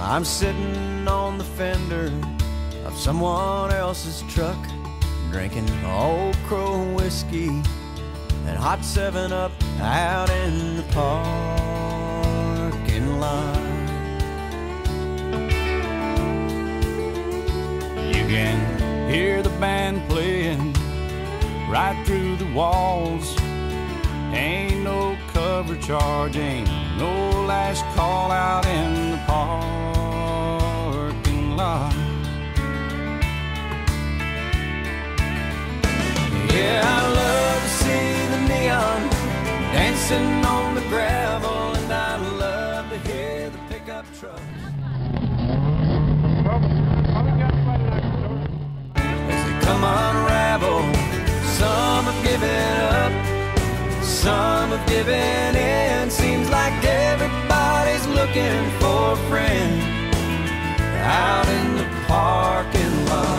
I'm sitting on the fender of someone else's truck, drinking Old Crow whiskey and hot 7-Up out in the parking lot. You can hear the band playing right through the walls. Ain't no cover charge, ain't no last call out in the parking lot. Yeah, I love to see the neon dancing on the gravel, and I love to hear the pickup trucks as they come unravel. Some have given up, some have given in. Seems like everybody's looking for a friend out in the parking lot.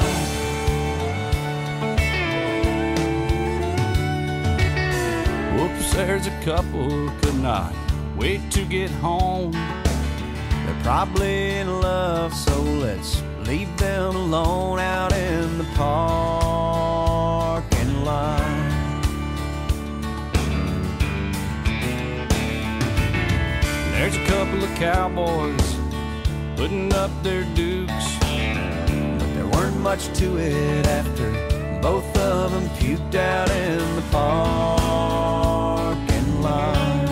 Whoops, there's a couple who could not wait to get home. They're probably in love, so let's leave them alone out in the parking lot. There's a couple of cowboys putting up their dukes, But there weren't much to it after both of them puked out in the parking lot.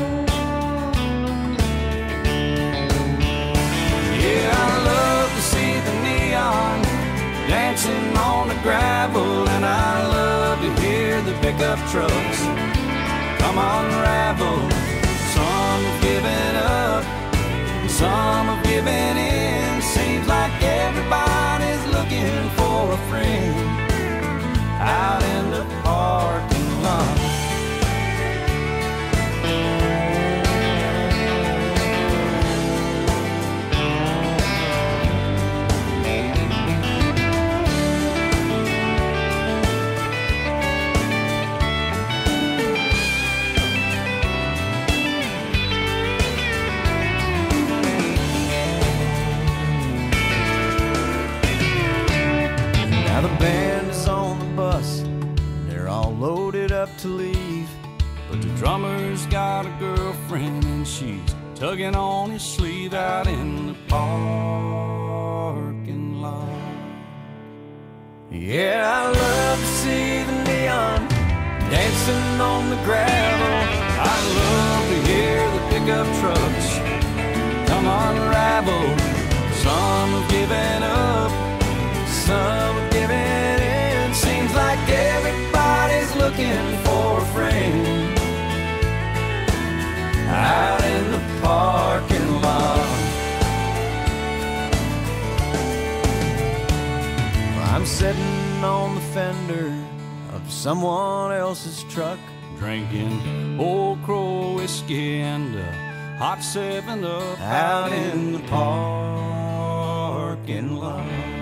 Yeah, I love to see the neon dancing on the gravel, and I love to hear the pickup trucks come unravel. Some have given up, some have given in. Seems like everybody's looking for a friend out in the parking lot. Now the band is on the bus, they're all loaded up to leave. But the drummer's got a girlfriend, and she's tugging on his sleeve out in the parking lot. Yeah, I love to see the neon dancing on the gravel. I love to hear the pickup trucks come unravel. Some have given up, Some have given in. Seems like everybody's looking for a friend out in the parking lot. I'm sitting on the fender of someone else's truck, drinking Old Crow whiskey and a hot 7-Up out in the parking lot.